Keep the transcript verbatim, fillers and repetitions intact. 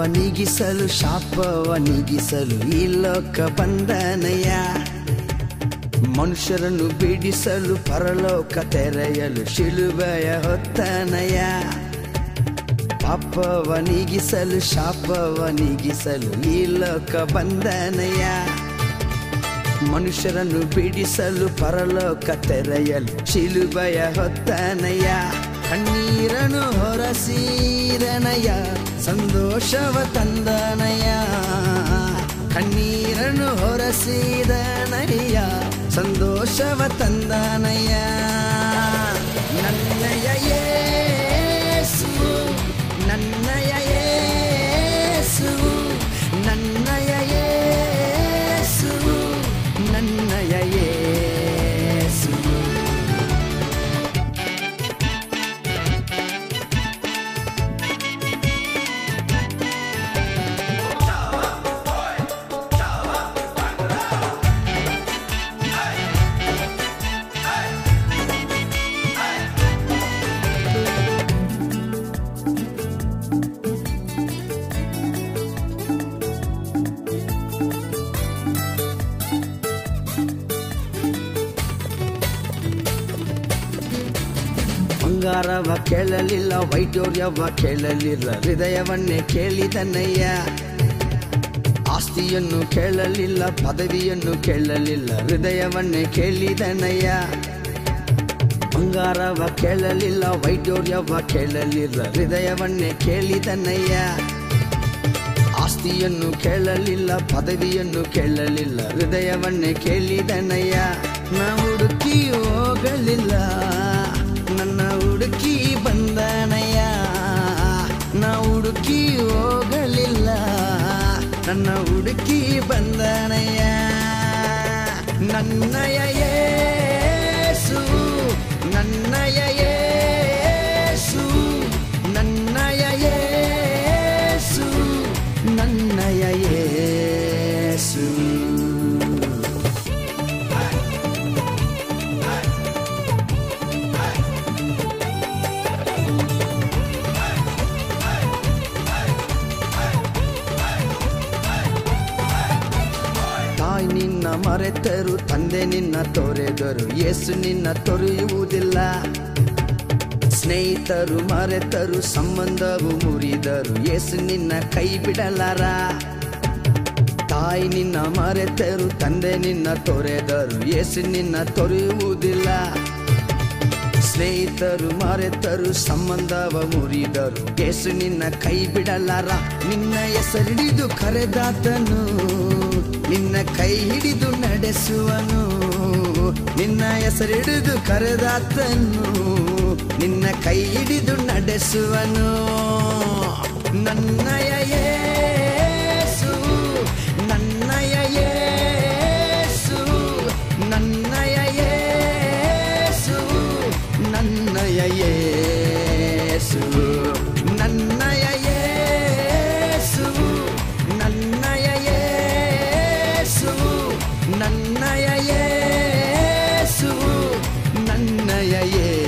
ನೀಗಿಸಲು ಶಾಪವ ನೀಗಿಸಲು ಈ ಲೋಕ ಬಂದನಯ್ಯ. ಮನುಷ್ಯರನ್ನು ಬಿಡಿಸಲು ಪರಲೋಕ ತೆರೆಯಲು ಶಿಲುಬೆಯ ಹೊತ್ತನಯ್ಯ. ಪಾಪವ ನೀಗಿಸಲು ಶಾಪವ ನೀಗಿಸಲು ಈ ಲೋಕ ಬಂದನಯ್ಯ. ಮನುಷ್ಯರನ್ನು ಬಿಡಿಸಲು ಪರಲೋಕ ತೆರೆಯಲು ಶಿಲುಬೆಯ ಹೊತ್ತನಯ್ಯ. ಕಣ್ಣೀರನ್ನು ಹೊರಸಿದನಯ್ಯ, ಸಂತೋಷವ ತಂದನಯ್ಯ. ಕಣ್ಣೀರನ್ನು ಹೊರಸಿದನಯ್ಯ, ಸಂತೋಷವ ತಂದನಯ್ಯ. ನನ್ನಯ ಯೇಸು, ನನ್ನಯ ಯೇಸು, ನನ್ನಯ ಯೇಸು, ನನ್ನಯ ಯೇಸು. ಬಂಗಾರವ ಕೇಳಲಿಲ್ಲ, ವೈಢೂರ್ಯವ ಕೇಳಲಿಲ್ಲ, ಹೃದಯವನ್ನೇ ಕೇಳಿದನಯ್ಯ. ಆಸ್ತಿಯನ್ನು ಕೇಳಲಿಲ್ಲ, ಪದವಿಯನ್ನು ಕೇಳಲಿಲ್ಲ, ಹೃದಯವನ್ನೇ ಕೇಳಿದನಯ್ಯ. ಬಂಗಾರವ ಕೇಳಲಿಲ್ಲ, ವೈಢೂರ್ಯವ ಕೇಳಲಿಲ್ಲ, ಹೃದಯವನ್ನೇ ಕೇಳಿದನಯ್ಯ. ಆಸ್ತಿಯನ್ನು ಕೇಳಲಿಲ್ಲ, ಪದವಿಯನ್ನು ಕೇಳಲಿಲ್ಲ, ಹೃದಯವನ್ನೇ ಕೇಳಿದನಯ್ಯ. ನಾ ಹುಡುಕಿ ಹೋಗಲಿಲ್ಲ, ನನ್ನ ಹುಡುಕಿ ಬಂದನಯ್ಯ. ನಾ ಹುಡುಕಿ ಹೋಗಲಿಲ್ಲ, ನನ್ನ ಹುಡುಕಿ ಬಂದನಯ್ಯ. ನನ್ನಯ ಯೇಸು, ನನ್ನಯ ಯೇಸು, ನನ್ನಯ ಯೇಸು, ನನ್ನಯ ಯೇಸು. ತಾಯಿ ನಿನ್ನ ಮರೆತರು, ತಂದೆ ನಿನ್ನ ತೊರೆದರು, ಯೇಸು ನಿನ್ನ ತೊರೆಯುವುದಿಲ್ಲ. ಸ್ನೇಹಿತರು ಮರೆತರು, ಸಂಬಂಧವು ಮುರಿದರು, ಯೇಸು ನಿನ್ನ ಕೈ ಬಿಡಲಾರ. ತಾಯಿ ನಿನ್ನ ಮರೆತರು, ತಂದೆ ನಿನ್ನ ತೊರೆದರು, ಯೇಸು ನಿನ್ನ ತೊರೆಯುವುದಿಲ್ಲ. ಸ್ನೇಹಿತರು ಮರೆತರು, ಸಂಬಂಧವ ಮುರಿದರು, ಯೇಸು ನಿನ್ನ ಕೈ ಬಿಡಲಾರ. ನಿನ್ನ ಹೆಸರಿಡಿದು ಕರೆದಾತನು, ನಿನ್ನ ಕೈ ಹಿಡಿದು ನಡೆಸುವನು. ನಿನ್ನ ಹೆಸರಿಡಿದು ಕರೆದಾತನು, ನಿನ್ನ ಕೈ ಹಿಡಿದು ನಡೆಸುವನು. ನನ್ನಯ ಯೇಸು, ನನ್ನಯ ಯೇಸು, ನನ್ನಯ ಯೇಸು, ನನ್ನಯ ಯೇಸು, ನನ್ನಯ ಯೇಸು, ನನ್ನಯ ಯೇಸು, ನನ್ನಯ ಯೇಸು, ನನ್ನಯ ಯೇಸು.